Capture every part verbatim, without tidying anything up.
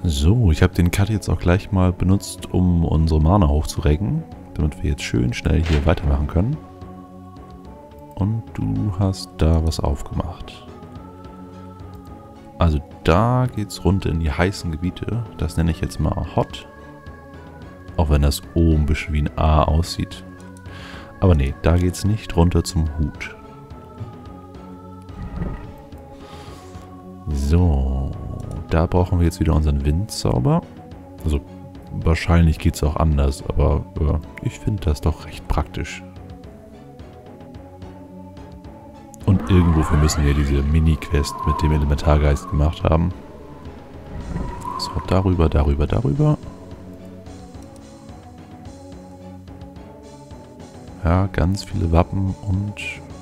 So, ich habe den Cut jetzt auch gleich mal benutzt, um unsere Mana hochzurecken, damit wir jetzt schön schnell hier weitermachen können. Und du hast da was aufgemacht. Also da geht's runter in die heißen Gebiete. Das nenne ich jetzt mal Hot. Auch wenn das O ein bisschen wie ein A aussieht. Aber nee, da geht's nicht runter zum Hut. So, da brauchen wir jetzt wieder unseren Windzauber. Also wahrscheinlich geht es auch anders, aber äh, ich finde das doch recht praktisch. Und irgendwofür müssen wir diese Mini-Quest mit dem Elementargeist gemacht haben. So, darüber, darüber, darüber. Ja, ganz viele Wappen und...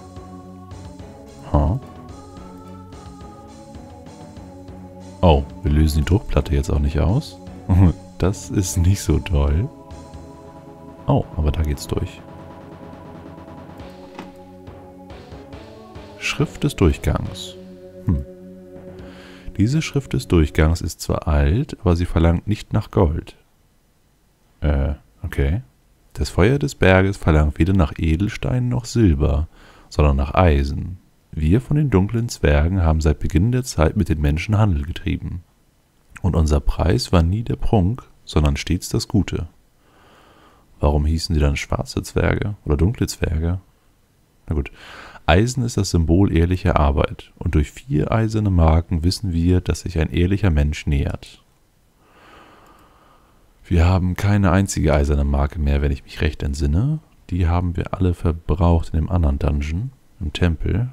Huh. Oh, wir lösen die Druckplatte jetzt auch nicht aus. Das ist nicht so toll. Oh, aber da geht's durch. Schrift des Durchgangs. Hm. Diese Schrift des Durchgangs ist zwar alt, aber sie verlangt nicht nach Gold. Äh, okay. Das Feuer des Berges verlangt weder nach Edelstein noch Silber, sondern nach Eisen. Wir von den dunklen Zwergen haben seit Beginn der Zeit mit den Menschen Handel getrieben. Und unser Preis war nie der Prunk, sondern stets das Gute. Warum hießen sie dann schwarze Zwerge oder dunkle Zwerge? Na gut. Eisen ist das Symbol ehrlicher Arbeit. Und durch vier eiserne Marken wissen wir, dass sich ein ehrlicher Mensch nähert. Wir haben keine einzige eiserne Marke mehr, wenn ich mich recht entsinne. Die haben wir alle verbraucht in dem anderen Dungeon, im Tempel.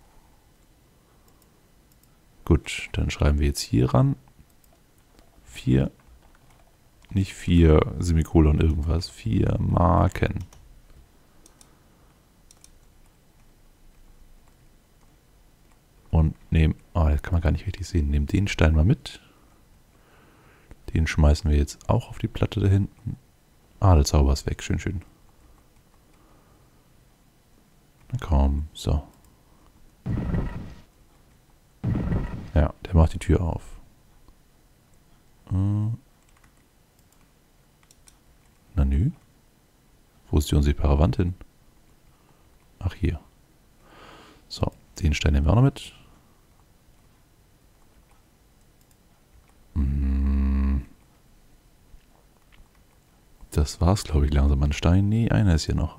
Gut, dann schreiben wir jetzt hier ran. Vier, nicht vier Semikolon irgendwas, vier Marken. Und nehmen, oh, das kann man gar nicht richtig sehen, nehmen den Stein mal mit. Den schmeißen wir jetzt auch auf die Platte da hinten. Ah, der Zauber ist weg, schön, schön. Na komm, so. Ja, der macht die Tür auf. Hm. Na nü? Wo ist die unsichtbare Wand hin? Ach, hier. So, den Stein nehmen wir auch noch mit. Hm. Das war's, glaube ich, langsam an Stein. Nee, einer ist hier noch.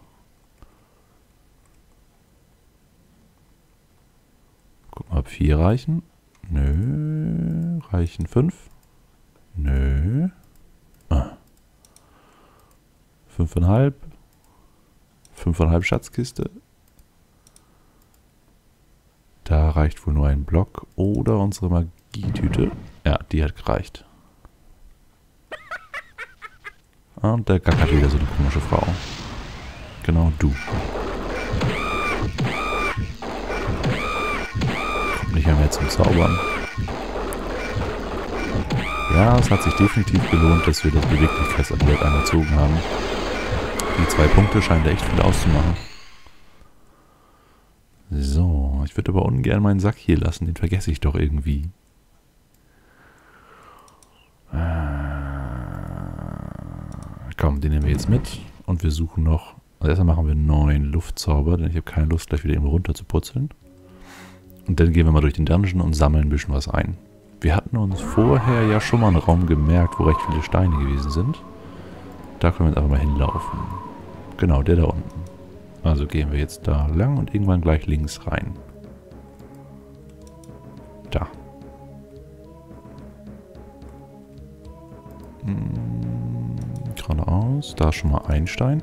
Guck mal, ob vier reichen. Nö. Reichen fünf? Nö. Ah. Fünfeinhalb. Fünfeinhalb Schatzkiste. Da reicht wohl nur ein Block. Oder unsere Magietüte. Ja, die hat gereicht. Und der gackert wieder so eine komische Frau. Genau du. Kommt nicht mehr zum Zaubern. Ja, es hat sich definitiv gelohnt, dass wir das Beweglichkeitsamulett angezogen haben. Die zwei Punkte scheinen da echt viel auszumachen. So, ich würde aber ungern meinen Sack hier lassen, den vergesse ich doch irgendwie. Komm, den nehmen wir jetzt mit und wir suchen noch, also erstmal machen wir einen neuen Luftzauber, denn ich habe keine Lust, gleich wieder irgendwo runter zu purzeln. Und dann gehen wir mal durch den Dungeon und sammeln ein bisschen was ein. Wir hatten uns vorher ja schon mal einen Raum gemerkt, wo recht viele Steine gewesen sind. Da können wir jetzt einfach mal hinlaufen. Genau, der da unten. Also gehen wir jetzt da lang und irgendwann gleich links rein. Da. Hm, geradeaus. Da ist schon mal ein Stein.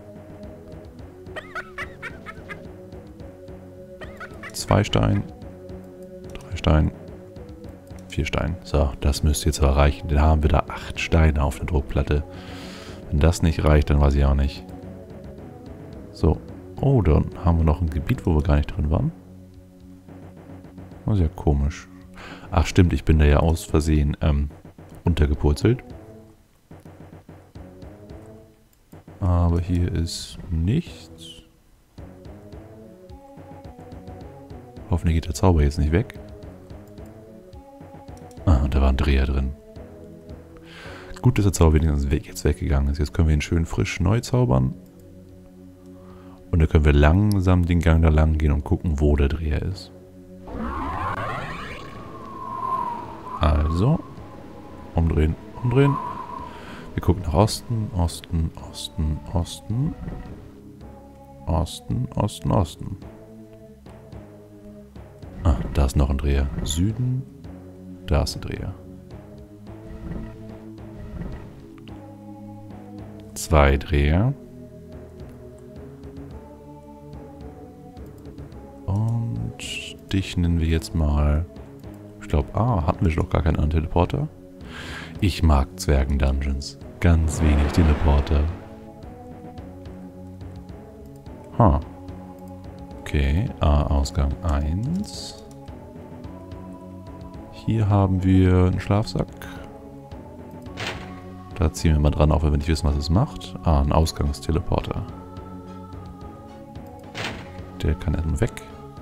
Zwei Steine. Drei Steine. Vier Steine. So, das müsste jetzt aber reichen. Dann haben wir da acht Steine auf der Druckplatte. Wenn das nicht reicht, dann weiß ich auch nicht. So. Oh, dann haben wir noch ein Gebiet, wo wir gar nicht drin waren. Das ist ja komisch. Ach stimmt, ich bin da ja aus Versehen ähm, untergepurzelt. Aber hier ist nichts. Hoffentlich geht der Zauber jetzt nicht weg. Ah, und da war ein Dreher drin. Gut, dass der Zauber wenigstens weg, jetzt weggegangen ist. Jetzt können wir ihn schön frisch neu zaubern. Und dann können wir langsam den Gang da lang gehen und gucken, wo der Dreher ist. Also, umdrehen, umdrehen. Wir gucken nach Osten, Osten, Osten, Osten. Osten, Osten, Osten. Ah, da ist noch ein Dreher. Süden, da ist ein Dreher. Zwei Dreher. Und dich nennen wir jetzt mal... Ich glaube, ah, hatten wir doch gar keinen anderen Teleporter. Ich mag Zwergen-Dungeons. Ganz wenig Teleporter. Ha. Okay, ah, Ausgang eins. Hier haben wir einen Schlafsack. Da ziehen wir mal dran, auch wenn wir nicht wissen, was es macht. Ah, ein Ausgangsteleporter. Der kann erstmal weg.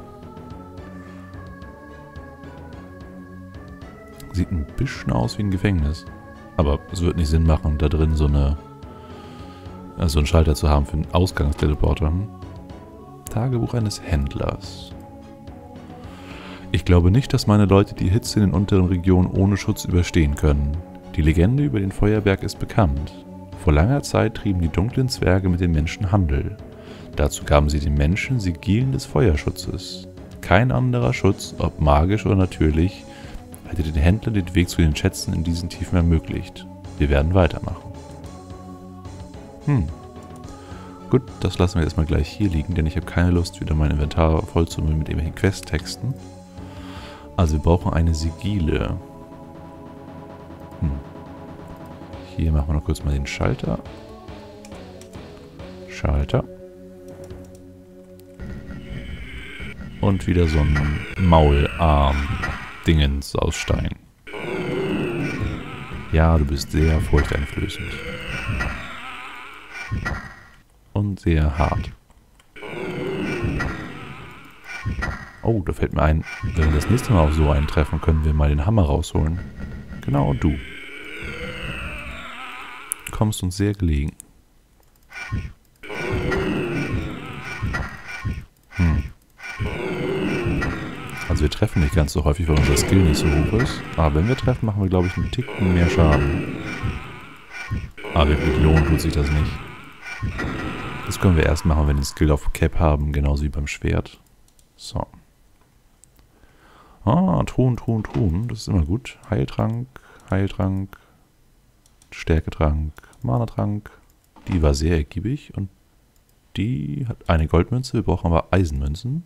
Sieht ein bisschen aus wie ein Gefängnis. Aber es wird nicht Sinn machen, da drin so eine also einen Schalter zu haben für einen Ausgangsteleporter. Tagebuch eines Händlers. Ich glaube nicht, dass meine Leute die Hitze in den unteren Regionen ohne Schutz überstehen können. Die Legende über den Feuerberg ist bekannt. Vor langer Zeit trieben die dunklen Zwerge mit den Menschen Handel. Dazu gaben sie den Menschen Sigilen des Feuerschutzes. Kein anderer Schutz, ob magisch oder natürlich, hätte den Händlern den Weg zu den Schätzen in diesen Tiefen ermöglicht. Wir werden weitermachen. Hm. Gut, das lassen wir erstmal gleich hier liegen, denn ich habe keine Lust, wieder mein Inventar voll zu machen mit irgendwelchen Questtexten. Also wir brauchen eine Sigile. Hm. Hier machen wir noch kurz mal den Schalter. Schalter. Und wieder so ein Maularm-Dingens aus Stein. Ja, du bist sehr furchteinflößend. Und sehr hart. Oh, da fällt mir ein, wenn wir das nächste Mal auf so einen treffen, können wir mal den Hammer rausholen. Genau, du. Du kommst uns sehr gelegen. Hm. Also wir treffen nicht ganz so häufig, weil unser Skill nicht so hoch ist. Aber wenn wir treffen, machen wir, glaube ich, einen Ticken mehr Schaden. Aber wirklich lohnt tut sich das nicht. Das können wir erst machen, wenn wir den Skill auf Cap haben, genauso wie beim Schwert. So. Ah, Truhen, Truhen, Truhen. Das ist immer gut. Heiltrank, Heiltrank, Stärketrank, Mana-Trank. Die war sehr ergiebig und die hat eine Goldmünze. Wir brauchen aber Eisenmünzen.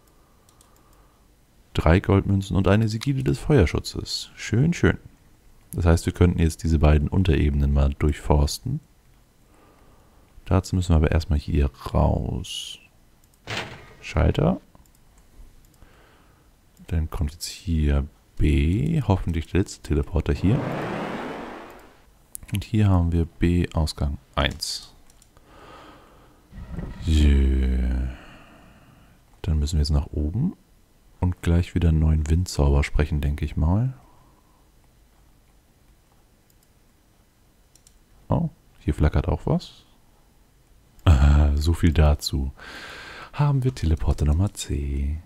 Drei Goldmünzen und eine Sigile des Feuerschutzes. Schön, schön. Das heißt, wir könnten jetzt diese beiden Unterebenen mal durchforsten. Dazu müssen wir aber erstmal hier raus. Schalter. Dann kommt jetzt hier B. Hoffentlich der letzte Teleporter hier. Und hier haben wir B Ausgang eins. Yeah. Dann müssen wir jetzt nach oben. Und gleich wieder einen neuen Windzauber sprechen, denke ich mal. Oh, hier flackert auch was. Ah, so viel dazu. Haben wir Teleporter Nummer C.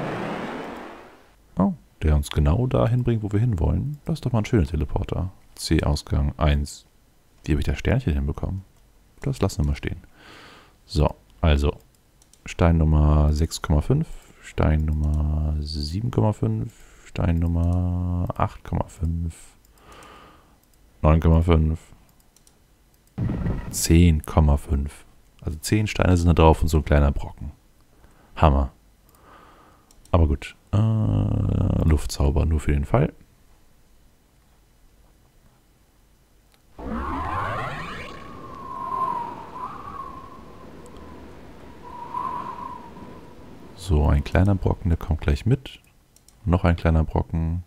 Oh, der uns genau dahin bringt, wo wir hinwollen. Das ist doch mal ein schöner Teleporter. C-Ausgang eins. Wie habe ich das Sternchen hinbekommen? Das lassen wir mal stehen. So, also Stein Nummer sechs Komma fünf, Stein Nummer sieben Komma fünf, Stein Nummer acht Komma fünf, neun Komma fünf, zehn Komma fünf. Also zehn Steine sind da drauf und so ein kleiner Brocken. Hammer. Aber gut. Äh, Luftzauber nur für den Fall. So, ein kleiner Brocken, der kommt gleich mit. Noch ein kleiner Brocken.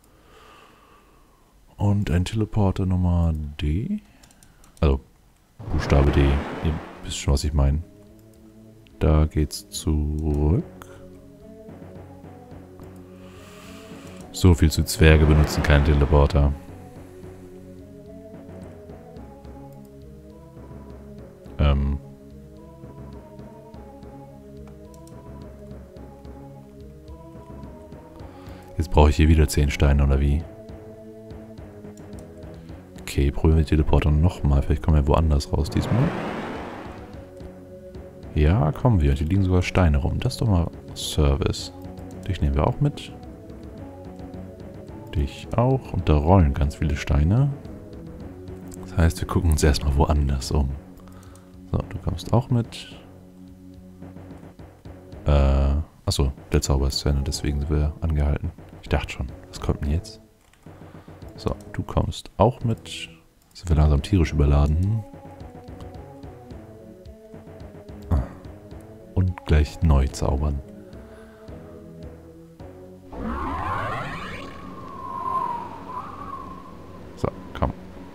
Und ein Teleporter Nummer D. Also, Buchstabe D. Ihr wisst schon, was ich meine. Da geht's zurück. So viel zu Zwerge benutzen keinen Teleporter. brauche ich hier wieder zehn Steine, oder wie? Okay, probieren wir den Teleporter nochmal. Vielleicht kommen wir woanders raus diesmal. Ja, kommen wir. Hier liegen sogar Steine rum. Das ist doch mal Service. Dich nehmen wir auch mit. Dich auch. Und da rollen ganz viele Steine. Das heißt, wir gucken uns erstmal woanders um. So, du kommst auch mit. Äh, achso, der Zauber ist zu Ende, deswegen sind wir angehalten. Ich dachte schon, was kommt denn jetzt? So, du kommst auch mit. Sind wir langsam tierisch überladen. Ah. Und gleich neu zaubern. So, komm.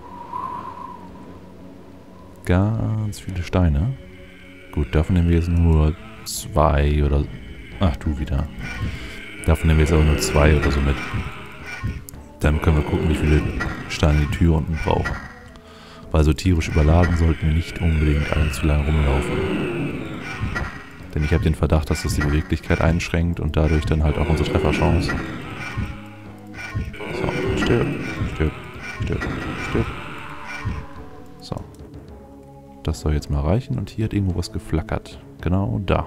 Ganz viele Steine. Gut, davon nehmen wir jetzt nur zwei oder... Ach, du wieder. Davon nehmen wir jetzt aber nur zwei oder so mit. Dann können wir gucken, wie viele Steine die Tür unten brauchen. Weil so tierisch überladen sollten wir nicht unbedingt allzu lange rumlaufen. Denn ich habe den Verdacht, dass das die Beweglichkeit einschränkt und dadurch dann halt auch unsere Trefferchance. So, stirb, stirb, stirb, stirb. So. Das soll jetzt mal reichen und hier hat irgendwo was geflackert. Genau da.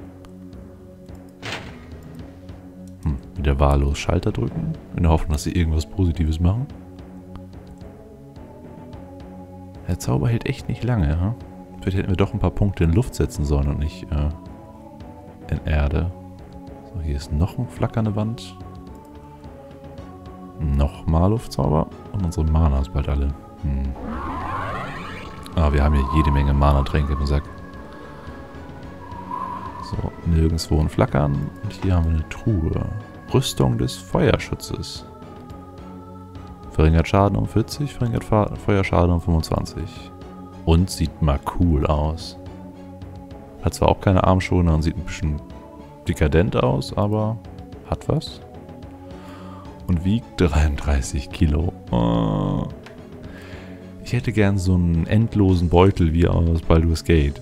Hm, wieder wahllos Schalter drücken. In der Hoffnung, dass sie irgendwas Positives machen. Der Zauber hält echt nicht lange, ha? Vielleicht hätten wir doch ein paar Punkte in Luft setzen sollen und nicht äh, in Erde. So, hier ist noch eine flackernde Wand. Nochmal Luftzauber. Und unsere Mana ist bald alle. Hm. Ah, wir haben hier jede Menge Mana-Tränke im Sack. So, nirgendwo ein Flackern. Und hier haben wir eine Truhe. Rüstung des Feuerschutzes. Verringert Schaden um vierzig, verringert Feuerschaden um fünfundzwanzig. Und sieht mal cool aus. Hat zwar auch keine Armschoner und sieht ein bisschen dekadent aus, aber hat was. Und wiegt dreiunddreißig Kilo. Oh. Ich hätte gern so einen endlosen Beutel wie aus Baldur's Gate.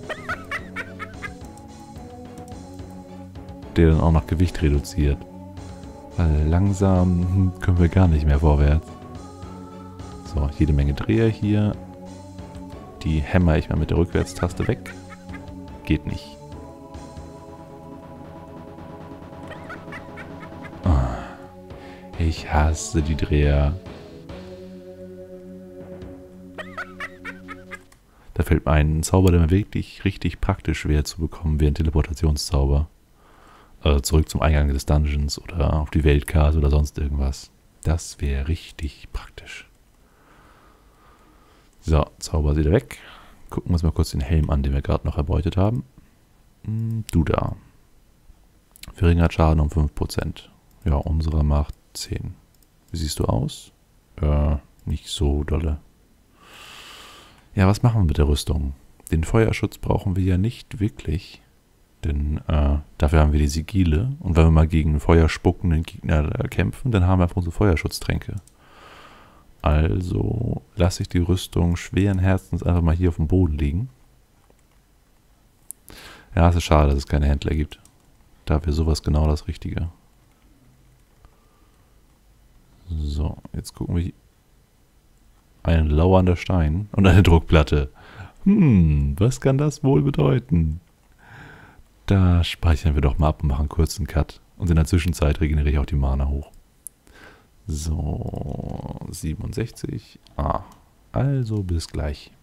Der dann auch noch Gewicht reduziert. Weil langsam können wir gar nicht mehr vorwärts. So, jede Menge Dreher hier. Die hämmer ich mal mit der Rückwärtstaste weg. Geht nicht. Oh, ich hasse die Dreher. Da fällt mir ein Zauber, der mir wirklich richtig praktisch wäre zu bekommen, wäre ein Teleportationszauber. Also zurück zum Eingang des Dungeons oder auf die Weltkarte oder sonst irgendwas. Das wäre richtig praktisch. So, Zauber ist wieder weg. Gucken wir uns mal kurz den Helm an, den wir gerade noch erbeutet haben. Du da. Verringert Schaden um fünf Prozent. Ja, unsere macht zehn. Wie siehst du aus? Äh, nicht so dolle. Ja, was machen wir mit der Rüstung? Den Feuerschutz brauchen wir ja nicht wirklich. Denn äh, dafür haben wir die Sigile. Und wenn wir mal gegen einen feuerspuckenden Gegner äh, kämpfen, dann haben wir einfach unsere Feuerschutztränke. Also lasse ich die Rüstung schweren Herzens einfach mal hier auf dem Boden liegen. Ja, es ist schade, dass es keine Händler gibt. Da wäre sowas genau das Richtige. So, jetzt gucken wir hier. Ein lauernder Stein und eine Druckplatte. Hm, was kann das wohl bedeuten? Da speichern wir doch mal ab und machen einen kurzen Cut. Und in der Zwischenzeit regeneriere ich auch die Mana hoch. So, siebenundsechzig. Ah, also bis gleich.